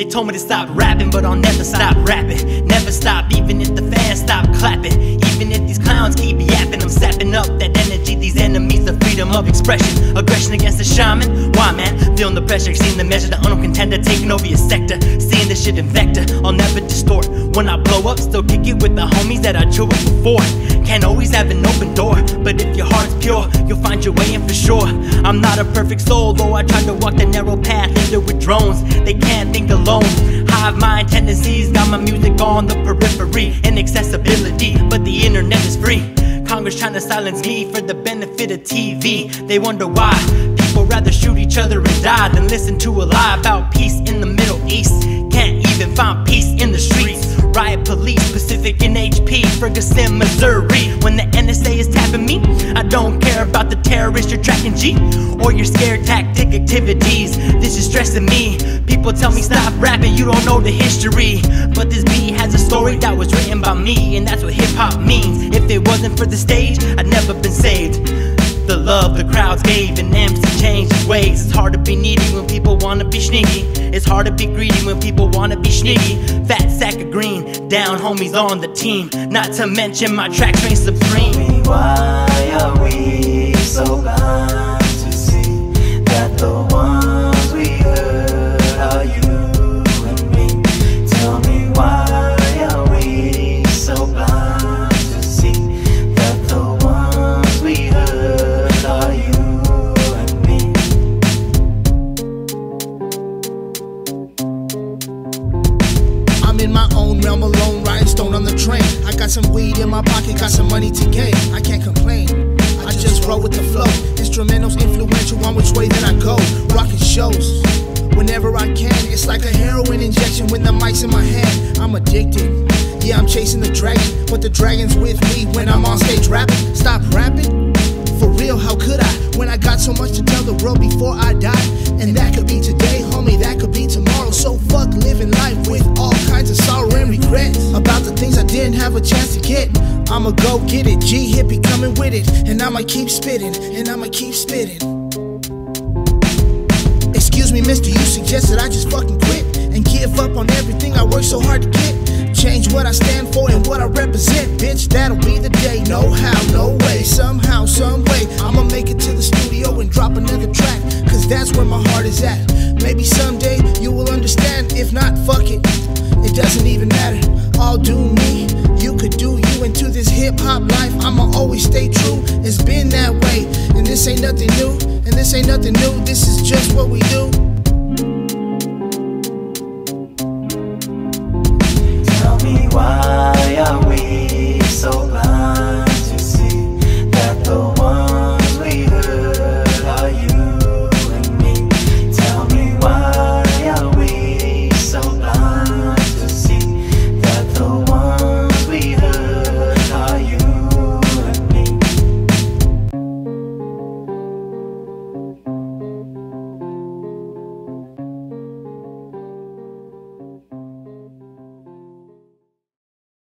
They told me to stop rapping, but I'll never stop rapping. Never stop, even if the fans stop clapping. Even if these clowns keep yapping, I'm sapping up that energy, these enemies, the freedom of expression. Aggression against the shaman, why man? Feeling the pressure, seeing the measure, the unknown contender taking over your sector. Seeing this shit in vector, I'll never distort. When I blow up, still kick it with the homies that I drew it before. Can't always have an open door, but if your heart's pure, you'll find your way in for sure. I'm not a perfect soul, though I tried to walk the narrow path ended with drones. They can't think alone. Hive mind tendencies, got my music on the periphery. Inaccessibility, but the internet is free. Congress trying to silence me for the benefit of TV. They wonder why people rather shoot each other and die than listen to a lie about peace in the Middle East. Can't even find peace in the streets. Riot police, Pacific and HP, Ferguson, Missouri. When the NSA is tapping me, I don't care about the terrorists you're tracking, G, or your scare tactic activities. This is stressing me. People tell me stop rapping, you don't know the history. But this beat has a story that was written by me, and that's what hip-hop means. If it wasn't for the stage, I'd never been saved. The love the crowds gave and MC changed his ways. It's hard to be needy when people wanna be sneaky. It's hard to be greedy when people wanna be sneaky. Fat sack of green, down homies on the team. Not to mention my tracks reign supreme. Tell me why are we so blind to see that the ones we hurt are you and me? Tell me why are we so blind to see that the ones we hurt are you and me? I'm in my own realm alone, riding stone on the train. I got some weed in my pocket, got some money to gain. I can't complain, I just roll with the flow. Instrumentals influential on which way that I go. Rocking shows whenever I can. It's like a heroin injection when the mic's in my hand. I'm addicted, yeah, I'm chasing the dragon, but the dragon's with me when I'm on stage rapping. Stop rapping? For real, how could I? When I got so much to tell the world before I die. And that could be today, homie, that could be tomorrow. So fuck living life with all kinds of sorrow and regret about the things I didn't have a chance to get. I'ma go get it, G hippie coming with it. And I'ma keep spitting, and I'ma keep spitting. Excuse me, mister, you suggested I just fucking quit and give up on everything I worked so hard to get. Change what I stand for and what I represent, bitch, that'll be the day. No how, no way, somehow, some way I'ma make it to the studio and drop another track, cause that's where my heart is at. Maybe someday you will understand, if not, fuck it, it doesn't even matter. I'll do me, you could do you. Into this hip-hop life, I'ma always stay true. It's been that way, and this ain't nothing new. And this ain't nothing new, this is just what we do.